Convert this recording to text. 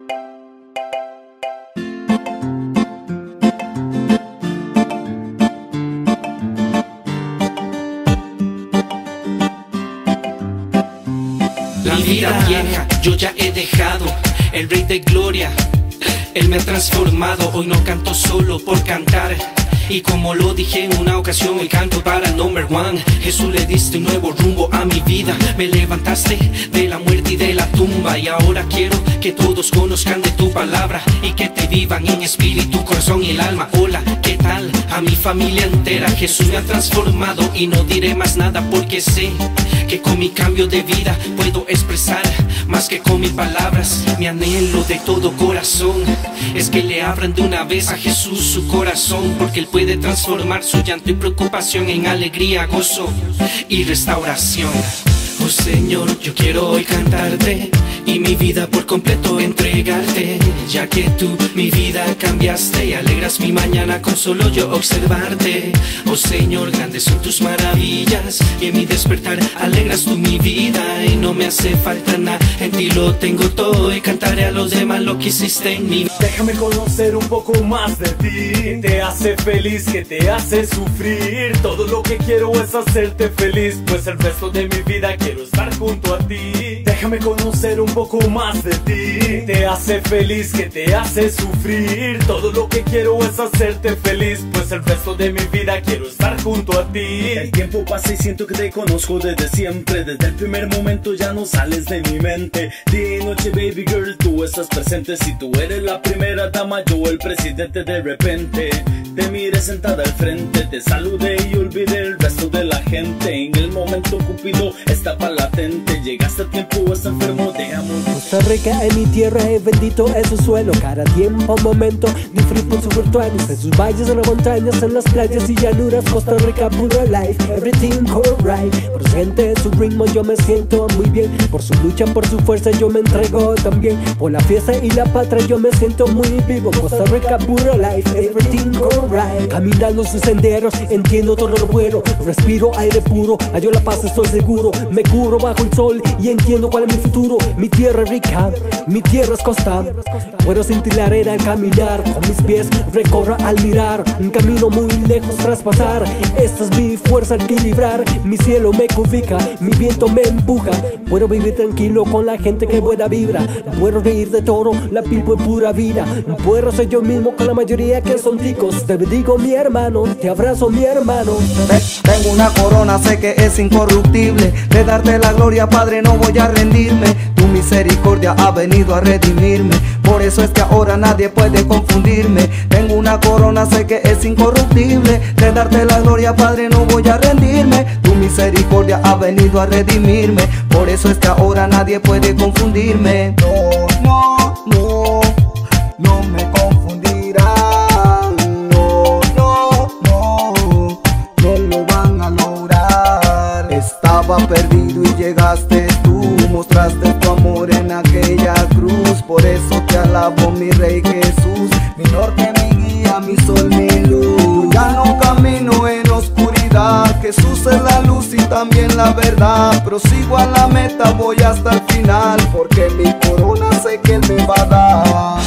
La vida vieja yo ya he dejado, el Rey de Gloria, Él me ha transformado. Hoy no canto solo por cantar, y como lo dije en una ocasión, el canto para el number one. Jesús, le diste un nuevo rumbo a mi vida, me levantaste de la muerte y de la tumba, y ahora quiero que todos conozcan de tu palabra y que te vivan en espíritu, corazón y el alma. Hola, ¿qué tal? A mi familia entera Jesús me ha transformado, y no diré más nada porque sé que con mi cambio de vida puedo expresar más que con mis palabras. Mi anhelo de todo corazón es que le abran de una vez a Jesús su corazón, porque Él puede transformar su llanto y preocupación en alegría, gozo y restauración. Oh Señor, yo quiero hoy cantarte y mi vida por completo entregarte, ya que tú mi vida cambiaste y alegras mi mañana con solo yo observarte. Oh Señor, grandes son tus maravillas y en mi despertar alegras tú mi vida, y no me hace falta nada, en ti lo tengo todo, y cantaré a los demás lo que hiciste en mí. Déjame conocer un poco más de ti, que te hace feliz, que te hace sufrir. Todo lo que quiero es hacerte feliz, pues el resto de mi vida quiero estar junto a ti. Déjame conocer un poco más de ti, que te hace feliz, que te hace sufrir. Todo lo que quiero es hacerte feliz, pues el resto de mi vida quiero estar junto a ti. El tiempo pasa y siento que te conozco desde siempre, desde el primer momento ya no sales de mi mente. Día y noche, baby girl, tú estás presente. Si tú eres la primera dama, yo el presidente. De repente te miré sentada al frente, te saludé y olvidé el resto de la gente. En el momento Cupido estaba latente, llegaste a tiempo, estás enfermo de amor. Costa Rica es mi tierra, es bendito es su suelo. Cada tiempo, momento, disfruto en sus virtuales, en sus valles, en las montañas, en las playas y llanuras. Costa Rica, puro life, everything alright. Por su gente, su ritmo, yo me siento muy bien. Por su lucha, por su fuerza, yo me entrego también. Por la fiesta y la patria, yo me siento muy vivo. Costa Rica, puro life, everything alright. Caminando sus senderos, entiendo todo lo bueno. Respiro aire puro, hallo la paz, estoy seguro. Me curo bajo el sol y entiendo cuál es mi futuro. Mi tierra es rica, mi tierra es costa. Puedo sentir la arena al caminar, con mis pies recorro al mirar. Un camino muy lejos traspasar, esta es mi fuerza al equilibrar. Mi cielo me cubica, mi viento me empuja. Puedo vivir tranquilo con la gente que buena vibra. Puedo reír de todo, la pipo en pura vida. Puedo ser yo mismo con la mayoría que son ticos. Te bendigo mi hermano, te abrazo mi hermano. Tengo una corona, sé que es incorruptible. De darte la gloria, Padre, no voy a rendirme. Tu misericordia ha venido a redimirme, por eso es que ahora nadie puede confundirme. Tengo una corona, sé que es incorruptible. De darte la gloria, Padre, no voy a rendirme. Tu misericordia ha venido a redimirme, por eso es que ahora nadie puede confundirme. No me confundirán. No lo van a lograr. Estaba perdido y llegaste tú, mostraste tu amor en aquella cruz. Por eso te alabo, mi Rey Jesús, mi norte, mi guía, mi sol, mi luz. Ya no camino en oscuridad, Jesús es la luz y también la verdad. Prosigo a la meta, voy hasta el final, porque mi corona sé que Él me va a dar.